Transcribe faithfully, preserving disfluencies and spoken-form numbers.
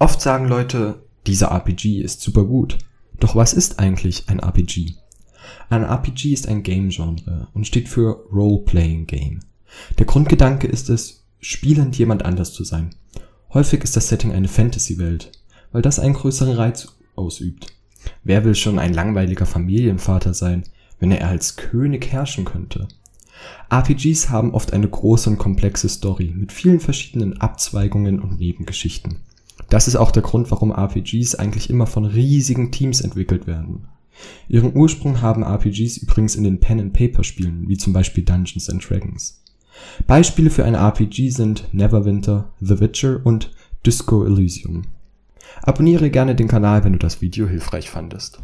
Oft sagen Leute, dieser R P G ist super gut. Doch was ist eigentlich ein R P G? Ein R P G ist ein Game-Genre und steht für Role-Playing Game. Der Grundgedanke ist es, spielend jemand anders zu sein. Häufig ist das Setting eine Fantasy-Welt, weil das einen größeren Reiz ausübt. Wer will schon ein langweiliger Familienvater sein, wenn er als König herrschen könnte? R P Gs haben oft eine große und komplexe Story mit vielen verschiedenen Abzweigungen und Nebengeschichten. Das ist auch der Grund, warum R P Gs eigentlich immer von riesigen Teams entwickelt werden. Ihren Ursprung haben R P Gs übrigens in den Pen-and-Paper-Spielen, wie zum Beispiel Dungeons and Dragons. Beispiele für ein R P G sind Neverwinter, The Witcher und Disco Elysium. Abonniere gerne den Kanal, wenn du das Video hilfreich fandest.